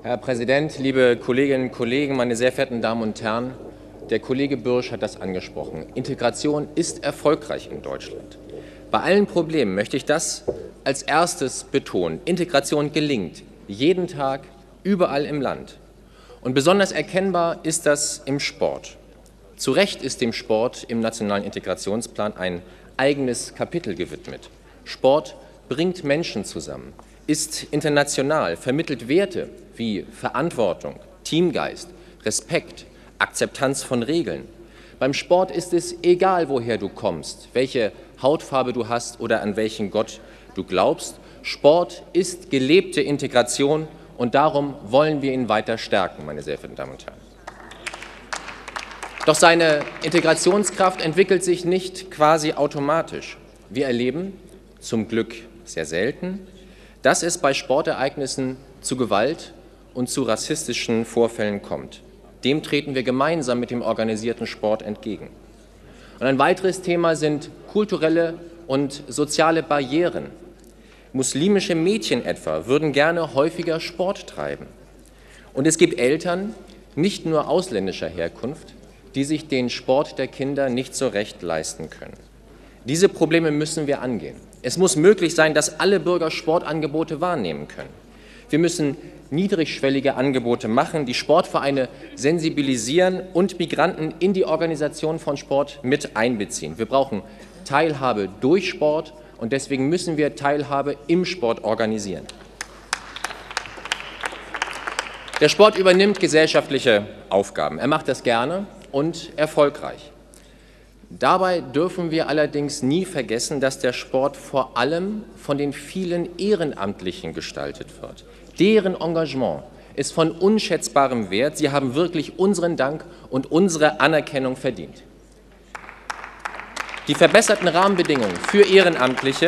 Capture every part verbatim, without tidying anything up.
Herr Präsident, liebe Kolleginnen und Kollegen, meine sehr verehrten Damen und Herren! Der Kollege Bürsch hat das angesprochen. Integration ist erfolgreich in Deutschland. Bei allen Problemen möchte ich das als erstes betonen. Integration gelingt jeden Tag, überall im Land. Und besonders erkennbar ist das im Sport. Zu Recht ist dem Sport im Nationalen Integrationsplan ein eigenes Kapitel gewidmet. Sport bringt Menschen zusammen, ist international, vermittelt Werte wie Verantwortung, Teamgeist, Respekt, Akzeptanz von Regeln. Beim Sport ist es egal, woher du kommst, welche Hautfarbe du hast oder an welchen Gott du glaubst. Sport ist gelebte Integration und darum wollen wir ihn weiter stärken, meine sehr verehrten Damen und Herren. Doch seine Integrationskraft entwickelt sich nicht quasi automatisch. Wir erleben, zum Glück sehr selten, dass es bei Sportereignissen zu Gewalt und zu rassistischen Vorfällen kommt. Dem treten wir gemeinsam mit dem organisierten Sport entgegen. Und ein weiteres Thema sind kulturelle und soziale Barrieren. Muslimische Mädchen etwa würden gerne häufiger Sport treiben. Und es gibt Eltern, nicht nur ausländischer Herkunft, die sich den Sport der Kinder nicht so recht leisten können. Diese Probleme müssen wir angehen. Es muss möglich sein, dass alle Bürger Sportangebote wahrnehmen können. Wir müssen niedrigschwellige Angebote machen, die Sportvereine sensibilisieren und Migranten in die Organisation von Sport mit einbeziehen. Wir brauchen Teilhabe durch Sport und deswegen müssen wir Teilhabe im Sport organisieren. Der Sport übernimmt gesellschaftliche Aufgaben. Er macht das gerne und erfolgreich. Dabei dürfen wir allerdings nie vergessen, dass der Sport vor allem von den vielen Ehrenamtlichen gestaltet wird. Deren Engagement ist von unschätzbarem Wert. Sie haben wirklich unseren Dank und unsere Anerkennung verdient. Die verbesserten Rahmenbedingungen für Ehrenamtliche,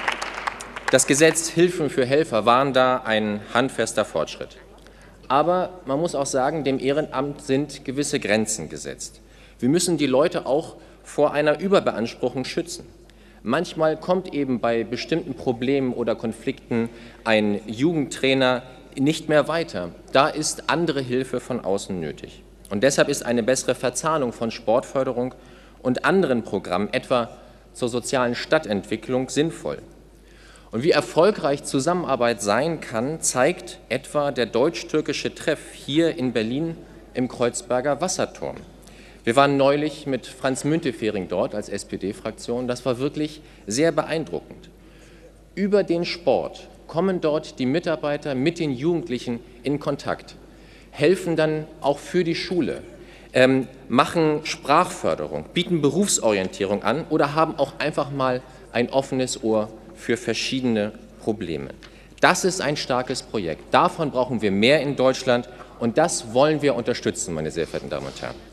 das Gesetz Hilfen für Helfer, waren da ein handfester Fortschritt. Aber man muss auch sagen, dem Ehrenamt sind gewisse Grenzen gesetzt. Wir müssen die Leute auch vor einer Überbeanspruchung schützen. Manchmal kommt eben bei bestimmten Problemen oder Konflikten ein Jugendtrainer nicht mehr weiter. Da ist andere Hilfe von außen nötig. Und deshalb ist eine bessere Verzahnung von Sportförderung und anderen Programmen, etwa zur sozialen Stadtentwicklung, sinnvoll. Und wie erfolgreich Zusammenarbeit sein kann, zeigt etwa der deutsch-türkische Treff hier in Berlin im Kreuzberger Wasserturm. Wir waren neulich mit Franz Müntefering dort als S P D-Fraktion. Das war wirklich sehr beeindruckend. Über den Sport kommen dort die Mitarbeiter mit den Jugendlichen in Kontakt, helfen dann auch für die Schule, ähm, machen Sprachförderung, bieten Berufsorientierung an oder haben auch einfach mal ein offenes Ohr für verschiedene Probleme. Das ist ein starkes Projekt. Davon brauchen wir mehr in Deutschland und das wollen wir unterstützen, meine sehr verehrten Damen und Herren.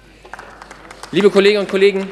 Liebe Kolleginnen und Kollegen,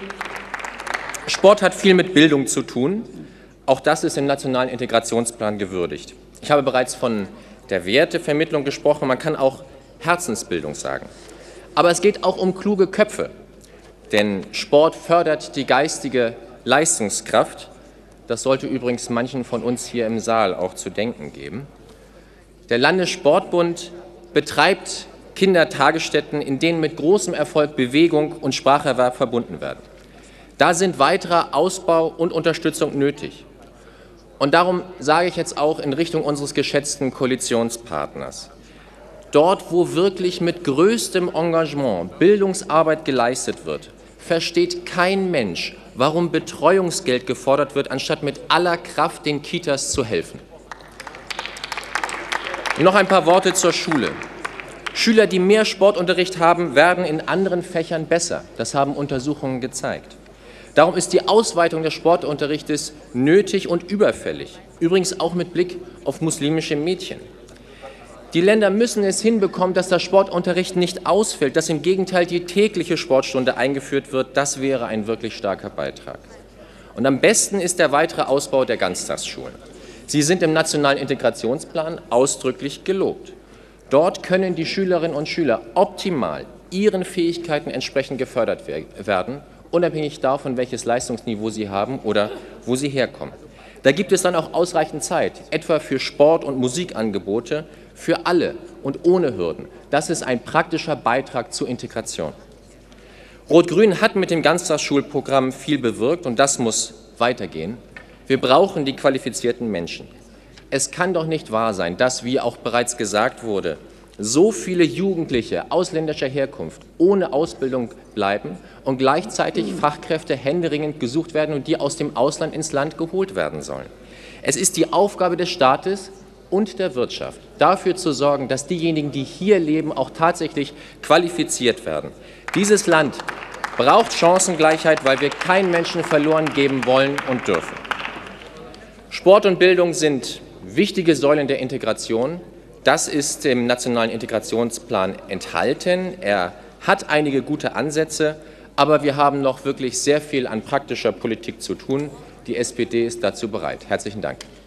Sport hat viel mit Bildung zu tun. Auch das ist im Nationalen Integrationsplan gewürdigt. Ich habe bereits von der Wertevermittlung gesprochen. Man kann auch Herzensbildung sagen. Aber es geht auch um kluge Köpfe. Denn Sport fördert die geistige Leistungskraft. Das sollte übrigens manchen von uns hier im Saal auch zu denken geben. Der Landessportbund betreibt Kindertagesstätten, in denen mit großem Erfolg Bewegung und Spracherwerb verbunden werden. Da sind weiterer Ausbau und Unterstützung nötig. Und darum sage ich jetzt auch in Richtung unseres geschätzten Koalitionspartners: Dort, wo wirklich mit größtem Engagement Bildungsarbeit geleistet wird, versteht kein Mensch, warum Betreuungsgeld gefordert wird, anstatt mit aller Kraft den Kitas zu helfen. Noch ein paar Worte zur Schule. Schüler, die mehr Sportunterricht haben, werden in anderen Fächern besser. Das haben Untersuchungen gezeigt. Darum ist die Ausweitung des Sportunterrichtes nötig und überfällig. Übrigens auch mit Blick auf muslimische Mädchen. Die Länder müssen es hinbekommen, dass der Sportunterricht nicht ausfällt, dass im Gegenteil die tägliche Sportstunde eingeführt wird. Das wäre ein wirklich starker Beitrag. Und am besten ist der weitere Ausbau der Ganztagsschulen. Sie sind im Nationalen Integrationsplan ausdrücklich gelobt. Dort können die Schülerinnen und Schüler optimal ihren Fähigkeiten entsprechend gefördert werden, unabhängig davon, welches Leistungsniveau sie haben oder wo sie herkommen. Da gibt es dann auch ausreichend Zeit, etwa für Sport- und Musikangebote, für alle und ohne Hürden. Das ist ein praktischer Beitrag zur Integration. Rot-Grün hat mit dem Ganztagsschulprogramm viel bewirkt und das muss weitergehen. Wir brauchen die qualifizierten Menschen. Es kann doch nicht wahr sein, dass, wie auch bereits gesagt wurde, so viele Jugendliche ausländischer Herkunft ohne Ausbildung bleiben und gleichzeitig Fachkräfte händeringend gesucht werden und die aus dem Ausland ins Land geholt werden sollen. Es ist die Aufgabe des Staates und der Wirtschaft, dafür zu sorgen, dass diejenigen, die hier leben, auch tatsächlich qualifiziert werden. Dieses Land braucht Chancengleichheit, weil wir keinen Menschen verloren geben wollen und dürfen. Sport und Bildung sind wichtige Säulen der Integration. Das ist im Nationalen Integrationsplan enthalten. Er hat einige gute Ansätze, aber wir haben noch wirklich sehr viel an praktischer Politik zu tun. Die S P D ist dazu bereit. Herzlichen Dank.